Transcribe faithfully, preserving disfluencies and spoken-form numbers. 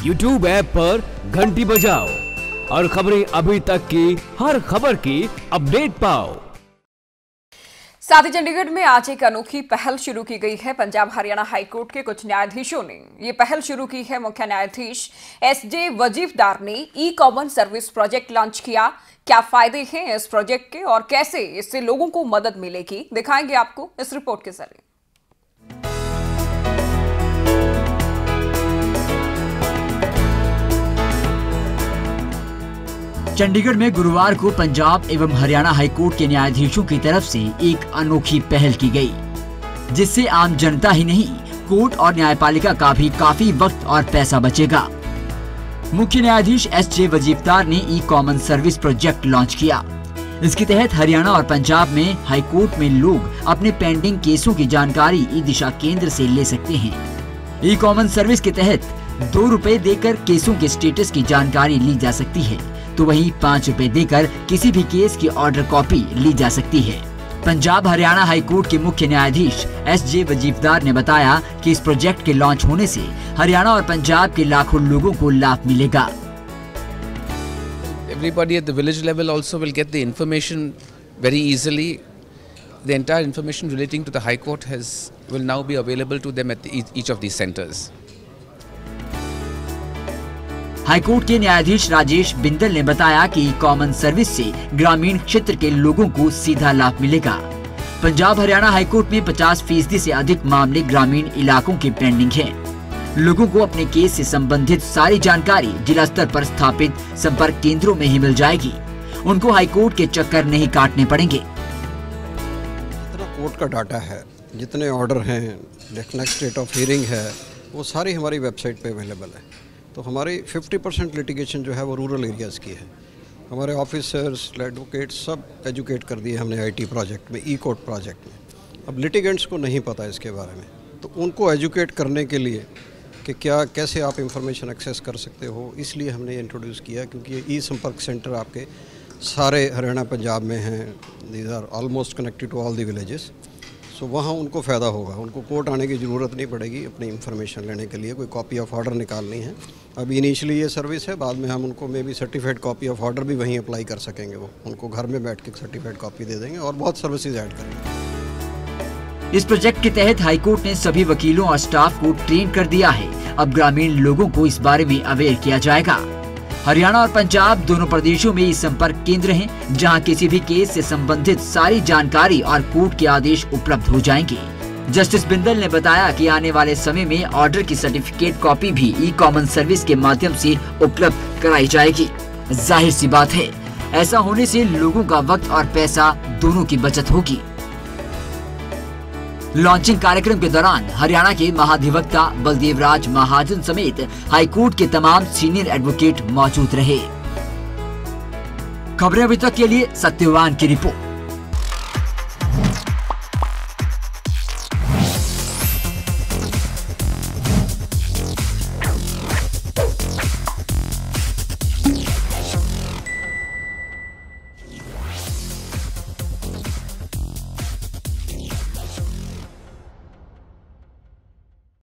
YouTube app पर घंटी बजाओ और खबरें अभी तक की हर खबर की अपडेट पाओ। साथ ही चंडीगढ़ में आज एक अनोखी पहल शुरू की गई है। पंजाब हरियाणा हाईकोर्ट के कुछ न्यायाधीशों ने ये पहल शुरू की है। मुख्य न्यायाधीश एस जे वजीफदार ने e common service project launch किया। क्या फायदे हैं इस प्रोजेक्ट के और कैसे इससे लोगों को मदद मिलेगी, दिखाएंगे आपको इस रिपोर्ट के जरिए। चंडीगढ़ में गुरुवार को पंजाब एवं हरियाणा हाईकोर्ट के न्यायाधीशों की तरफ से एक अनोखी पहल की गई, जिससे आम जनता ही नहीं कोर्ट और न्यायपालिका का भी काफी वक्त और पैसा बचेगा। मुख्य न्यायाधीश एस जे वजीफदार ने e common service project launch किया। इसके तहत हरियाणा और पंजाब में हाईकोर्ट में लोग अपने पेंडिंग केसों की जानकारी ई दिशा केंद्र से ले सकते हैं। ई कॉमन सर्विस के तहत दो रुपए देकर केसों के स्टेटस की जानकारी ली जा सकती है, तो वहीं पाँच रुपए देकर किसी भी केस की ऑर्डर कॉपी ली जा सकती है। पंजाब हरियाणा हाईकोर्ट के मुख्य न्यायाधीश एस जे वजीफदार ने बताया कि इस प्रोजेक्ट के लॉन्च होने से हरियाणा और पंजाब के लाखों लोगों को लाभ मिलेगा। Everybody at the village level also will get the information very easily. The entire information relating to the High Court has will now be available to them at the, each of these centers. High court के न्यायाधीश राजेश बिंदल ने बताया कि common service से ग्रामीण क्षेत्र के लोगों को सीधा लाभ मिलेगा। पंजाब हरियाणा हाईकोर्ट में पचास फीसदी से अधिक मामले ग्रामीण इलाकों के पेंडिंग हैं। लोगों को अपने केस से संबंधित सारी जानकारी जिला स्तर पर स्थापित संपर्क केंद्रों में ही मिल जाएगी। उनको हाईकोर्ट के चक्कर नहीं काटने पड़ेंगे। जितना कोर्ट का डाटा है, जितने ऑर्डर हैं, नेक्स्ट डेट ऑफ हियरिंग है, वो सारी हमारी वेबसाइट पे अवेलेबल है। तो हमारी पचास परसेंट लिटिगेशन जो है वो रूरल एरियाज़ की है। हमारे ऑफिसर्स, एडवोकेट्स सब एजुकेट कर दिए हमने आईटी प्रोजेक्ट में, ई कोर्ट प्रोजेक्ट में। अब लिटिगेंट्स को नहीं पता इसके बारे में, तो उनको एजुकेट करने के लिए कि क्या कैसे आप इंफॉर्मेशन एक्सेस कर सकते हो, इसलिए हमने इंट्रोड्यूस किया। क्योंकि ई संपर्क सेंटर आपके सारे हरियाणा पंजाब में हैं। These are almost connected to all the villages. So वहाँ उनको फ़ायदा होगा, उनको कोर्ट आने की ज़रूरत नहीं पड़ेगी अपनी इंफॉर्मेशन लेने के लिए। कोई कॉपी ऑफ ऑर्डर निकालनी है, अभी इनिशियली ये सर्विस है, बाद में हम उनको may be certified copy of order भी वहीं अप्लाई कर सकेंगे। वो उनको घर में बैठ के सर्टिफाइड कॉपी दे देंगे और बहुत सर्विसेज ऐड करेंगे। इस प्रोजेक्ट के तहत हाईकोर्ट ने सभी वकीलों और स्टाफ को ट्रेन कर दिया है। अब ग्रामीण लोगों को इस बारे में अवेयर किया जाएगा। हरियाणा और पंजाब दोनों प्रदेशों में ये संपर्क केंद्र हैं, जहां किसी भी केस से संबंधित सारी जानकारी और कोर्ट के आदेश उपलब्ध हो जाएंगे। जस्टिस बिंदल ने बताया कि आने वाले समय में ऑर्डर की सर्टिफिकेट कॉपी भी ई कॉमन सर्विस के माध्यम से उपलब्ध कराई जाएगी। जाहिर सी बात है, ऐसा होने से लोगों का वक्त और पैसा दोनों की बचत होगी। लॉन्चिंग कार्यक्रम के दौरान हरियाणा के महाधिवक्ता बलदेवराज महाजन समेत हाईकोर्ट के तमाम सीनियर एडवोकेट मौजूद रहे। खबरें अभी तक के लिए सत्यवान की रिपोर्ट।